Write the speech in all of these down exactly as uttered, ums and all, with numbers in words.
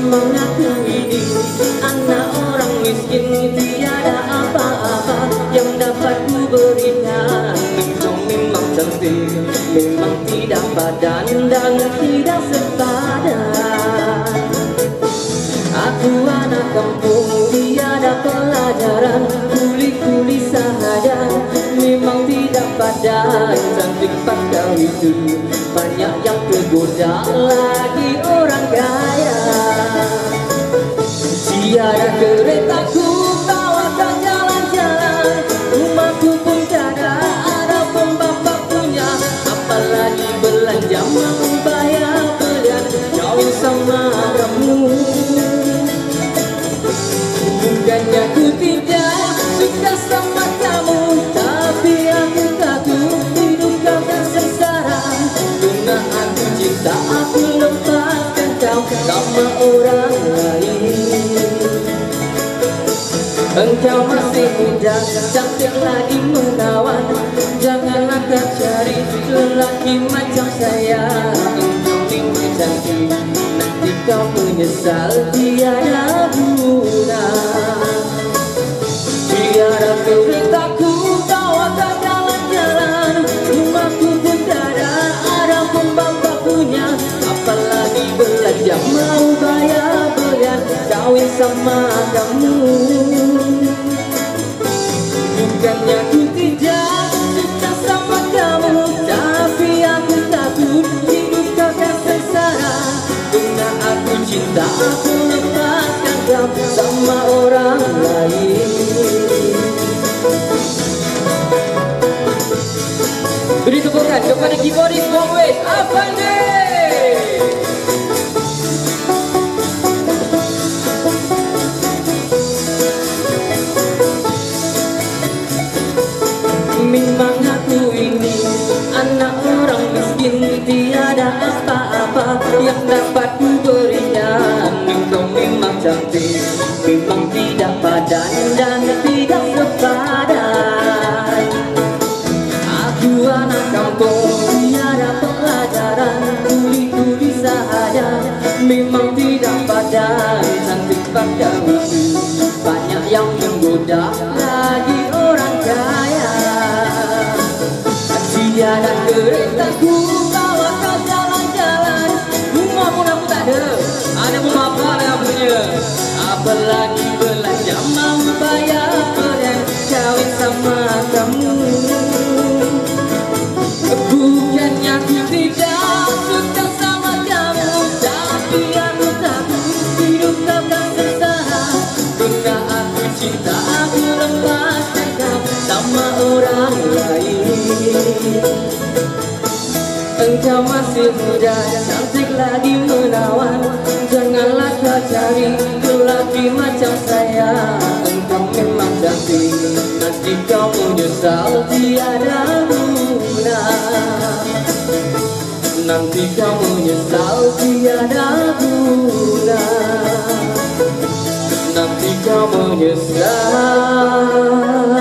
Memang aku ini anak orang miskin, tiada apa-apa yang dapat ku berikan. Engkau memang cantik, memang tidak padan dan tidak sepadan. Aku anak kampung, tiada pelajaran, kuli-kuli sahaja, memang tidak padan. Cantik pakau itu banyak yang tergoda, lagi orang kaya. Tiada keretaku bawa ke jalan-jalan, rumahku pun tiada, ada pun bapak punya. Apalagi belanja mau bayar belian, kawin sama kamu. Bukannya ku tidak suka sama kamu, tapi aku takut hidup kau dan sengsara. Karena aku cinta, aku lepaskan kau sama orang lain. Engkau masih muda, cantik lagi menawan, janganlah kau cari lelaki macam saya. Engkau memang cantik, nanti kau menyesal tiada guna. Tiada keretaku bawa ke jalan-jalan, rumahku pun tiada, ada pun bapak punya. Apalagi belanja mau bayar belian, kawin sama kamu. Bukannya ku tidak suka sama kamu, tapi aku takut hidup kau dan sengsara. Karena aku cinta, aku lepaskan kau sama orang lain. Beri tepukan kepada keyboardis Bombways Afandi. Memang aku ini anak orang miskin, tiada apa-apa yang dapat ku berikan. Engkau memang cantik, memang tidak padan dan tidak sepadan. Aku anak kampung, tiada pelajaran, kuli-kuli sahaja, memang tidak padan. Cantik padamu banyak yang menggoda, lagi orang kaya. Tiada keretaku bawa kau jalan-jalan, rumah pun aku tak ada, ada pun apa yang punya. Apalagi belanja mau bayar belian, kawin sama kamu. Bukannya aku tidak suka sama kamu, tapi aku takut hidup kau dan sengsara. Karena aku cinta, aku lepaskan kau sama orang lain. Engkau masih muda, cantik lagi menawan, janganlah kau cari lelaki macam saya. Engkau memang cantik, nanti kau menyesal tiada guna. Nanti kau menyesal tiada guna. Nanti kau menyesal.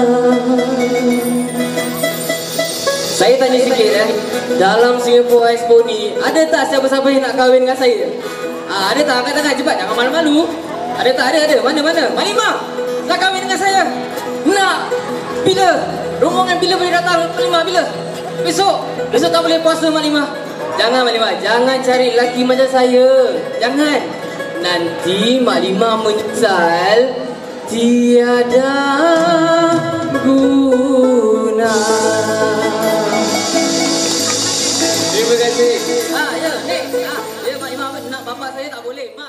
Saya tanya sikit eh, dalam Singapore Expo ni, ada tak siapa-siapa yang nak kahwin dengan saya? Ah, ada tak? Angkat tangan cepat, jangan malu-malu. Ada tak? Ada, ada. Mana, mana? Malima, nak kahwin dengan saya? Nak? Bila? Rombongan bila boleh datang? Malima, bila? Besok? Besok tak boleh puasa, Malima. Jangan, Malima. Jangan cari lelaki macam saya. Jangan. Nanti Malima menyesal tiada guna. Terima kasih. Ah, ya, ni. Ah, ya, Mak Imam nak bapak saya tak boleh. Mak.